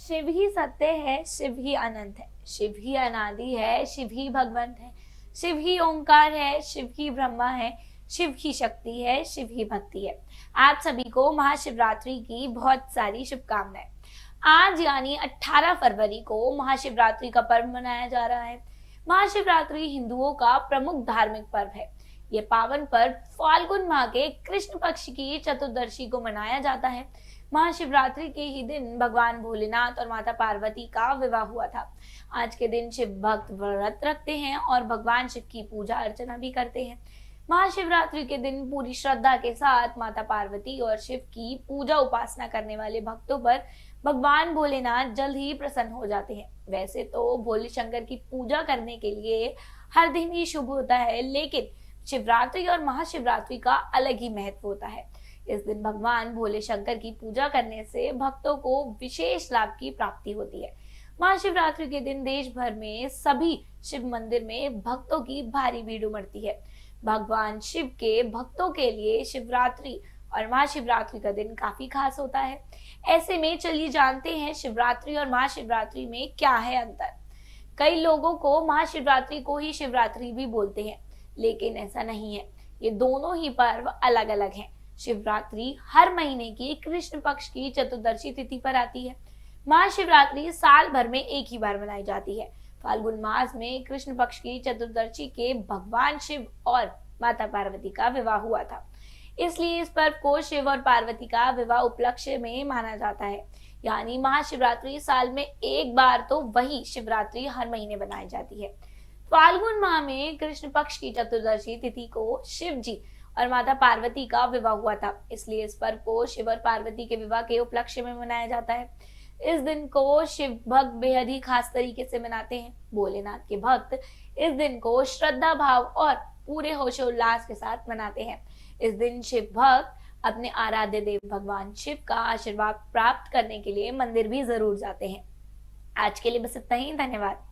शिव ही सत्य है, शिव ही अनंत है, शिव ही अनादि है, शिव ही भगवंत है, शिव ही ओंकार है, शिव ही ब्रह्मा है, शिव ही शक्ति है, शिव ही भक्ति है। आप सभी को महाशिवरात्रि की बहुत सारी शुभकामनाएं। आज यानी 18 फरवरी को महाशिवरात्रि का पर्व मनाया जा रहा है। महाशिवरात्रि हिंदुओं का प्रमुख धार्मिक पर्व है। ये पावन पर्व फाल्गुन माह के कृष्ण पक्ष की चतुर्दशी को मनाया जाता है। महाशिवरात्रि के ही दिन भगवान भोलेनाथ और माता पार्वती का विवाह हुआ था। आज के दिन शिव भक्त व्रत रखते हैं और भगवान शिव की पूजा अर्चना भी करते हैं। महाशिवरात्रि के दिन पूरी श्रद्धा के साथ माता पार्वती और शिव की पूजा उपासना करने वाले भक्तों पर भगवान भोलेनाथ जल्द ही प्रसन्न हो जाते हैं। वैसे तो भोले शंकर की पूजा करने के लिए हर दिन ही शुभ होता है, लेकिन शिवरात्रि और महाशिवरात्रि का अलग ही महत्व होता है। इस दिन भगवान भोले शंकर की पूजा करने से भक्तों को विशेष लाभ की प्राप्ति होती है। महाशिवरात्रि के दिन देश भर में सभी शिव मंदिर में भक्तों की भारी भीड़ उमड़ती है। भगवान शिव के भक्तों के लिए शिवरात्रि और महाशिवरात्रि का दिन काफी खास होता है। ऐसे में चलिए जानते हैं शिवरात्रि और महाशिवरात्रि में क्या है अंतर। कई लोगों को महाशिवरात्रि को ही शिवरात्रि भी बोलते हैं, लेकिन ऐसा नहीं है। ये दोनों ही पर्व अलग अलग हैं। शिवरात्रि हर महीने की कृष्ण पक्ष की चतुर्दशी तिथि पर आती है। महाशिवरात्रि साल भर में एक ही बार मनाई जाती है। फाल्गुन मास में कृष्ण पक्ष की चतुर्दशी के भगवान शिव और माता पार्वती का विवाह हुआ था, इसलिए इस पर्व को शिव और पार्वती का विवाह उपलक्ष्य में माना जाता है। यानी महाशिवरात्रि साल में एक बार, तो वही शिवरात्रि हर महीने बनाई जाती है। फाल्गुन माह में कृष्ण पक्ष की चतुर्दशी तिथि को शिव जी और माता पार्वती का विवाह हुआ था, इसलिए इस पर्व को शिव और पार्वती के विवाह के उपलक्ष्य में मनाया जाता है। इस दिन को शिव भक्त बेहद ही खास तरीके से मनाते हैं। भोलेनाथ के भक्त इस दिन को श्रद्धा भाव और पूरे होशोल्लास के साथ मनाते हैं। इस दिन शिव भक्त अपने आराध्य देव भगवान शिव का आशीर्वाद प्राप्त करने के लिए मंदिर भी जरूर जाते हैं। आज के लिए बस इतना ही। धन्यवाद।